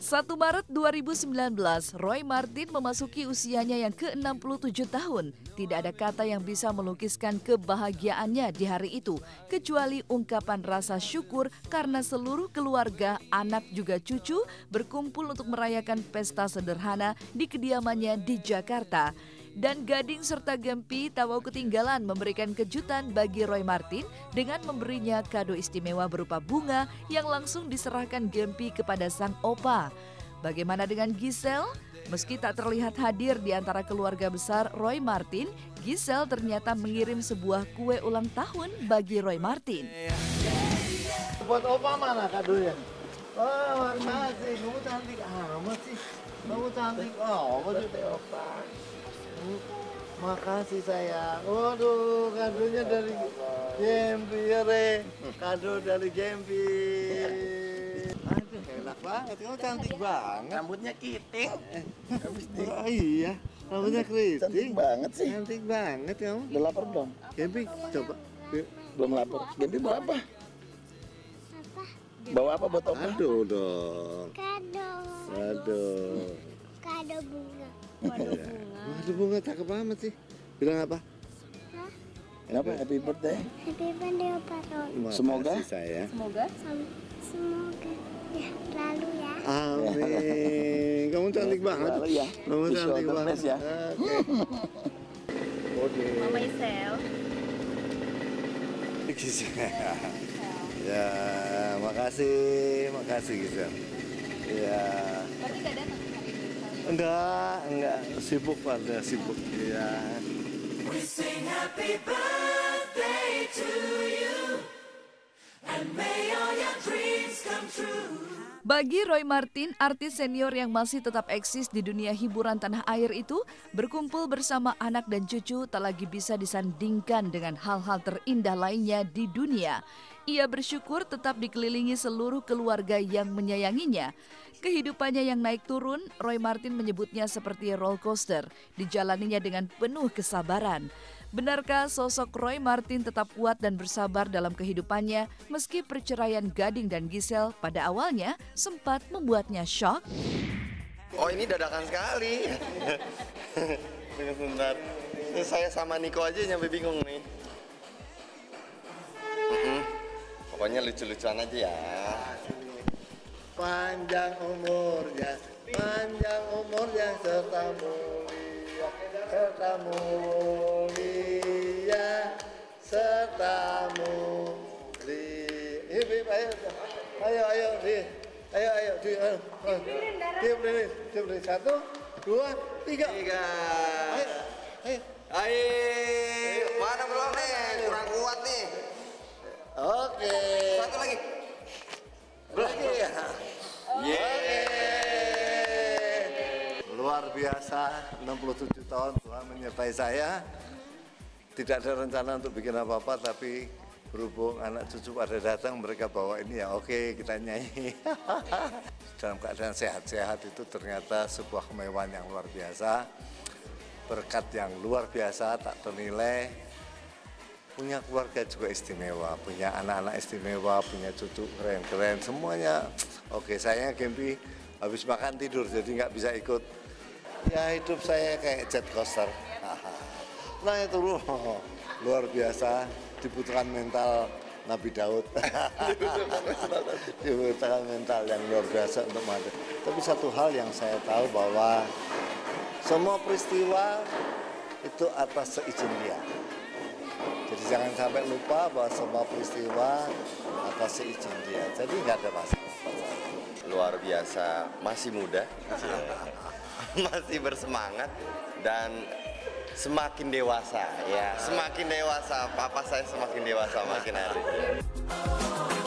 1 Maret 2019, Roy Martin memasuki usianya yang ke-67 tahun. Tidak ada kata yang bisa melukiskan kebahagiaannya di hari itu, kecuali ungkapan rasa syukur karena seluruh keluarga, anak juga cucu berkumpul untuk merayakan pesta sederhana di kediamannya di Jakarta. Dan Gading serta Gempi tak mau ketinggalan memberikan kejutan bagi Roy Martin dengan memberinya kado istimewa berupa bunga yang langsung diserahkan Gempi kepada sang opa. Bagaimana dengan Giselle? Meski tak terlihat hadir di antara keluarga besar Roy Martin, Giselle ternyata mengirim sebuah kue ulang tahun bagi Roy Martin. Buat opa mana kadonya? Oh, makasih. Kamu cantik amat sih. Kamu cantik. Oh, buat opa. Makasih sayang. Waduh, kadonya dari Gempi ya, Re. Kado dari Gempi. Aduh, enak banget. Kamu cantik banget. Rambutnya kiting. Oh, iya, rambutnya keriting. Cantik banget sih. Cantik banget kamu. Udah lapar belum? Gempi, coba. Belum lapar. Gempi bawa apa? Bawa apa buat Opa? Kado dong. Kado. Kado. Kado bunga. Waduh, bunga cakep amat sih. Bilang apa? Hah? Kenapa? Happy birthday. Happy birthday Opa Roy. Semoga. Makasih, sayang. Semoga Semoga ya lalu ya. Amin. Kamu cantik banget. Lalu ya. Kamu Wish you cantik all the banget. best ya. Oke. Mama Isel. Ya, makasih Gisel. Ya. Berarti gak datang hari ini? Enggak, sibuk pada sibuk. Ya. We sing happy birthday to you, and may all your dreams come true. Bagi Roy Martin, artis senior yang masih tetap eksis di dunia hiburan tanah air itu, berkumpul bersama anak dan cucu tak lagi bisa disandingkan dengan hal-hal terindah lainnya di dunia. Ia bersyukur tetap dikelilingi seluruh keluarga yang menyayanginya. Kehidupannya yang naik turun, Roy Martin menyebutnya seperti roller coaster, dijalaninya dengan penuh kesabaran. Benarkah sosok Roy Martin tetap kuat dan bersabar dalam kehidupannya meski perceraian Gading dan Giselle pada awalnya sempat membuatnya shock? Oh, ini dadakan sekali. Tunggu sebentar. Ini saya sama Niko aja nyampe bingung nih. Pokoknya lucu-lucuan aja ya. Panjang umurnya serta mulia, serta mulia. Ayo, diam berdiri. 1, 2, 3. Ayo, mana belum nih? Kurang kuat nih. Oke. Satu lagi. Lagi ya. Luar biasa, 67 tahun Tuhan menyertai saya. Tidak ada rencana untuk bikin apa-apa, tapi berhubung anak cucu pada datang, mereka bawa ini ya oke, kita nyanyi. Dalam keadaan sehat-sehat itu ternyata sebuah kemewahan yang luar biasa. Berkat yang luar biasa, tak ternilai. Punya keluarga juga istimewa, punya anak-anak istimewa, punya cucu keren-keren, semuanya. Oke, saya Gempi habis makan tidur, jadi nggak bisa ikut. Ya hidup saya kayak jet coaster. Nah itu luar biasa, dibutuhkan mental Nabi Daud. Dibutuhkan mental yang luar biasa untuk menghadapi. Tapi satu hal yang saya tahu bahwa semua peristiwa itu atas seizin dia. Jadi jangan sampai lupa bahwa semua peristiwa atas seizin dia. Jadi nggak ada masalah. Luar biasa, masih muda, masih bersemangat dan semakin dewasa. Ya, semakin dewasa. Papa saya semakin dewasa makin hari.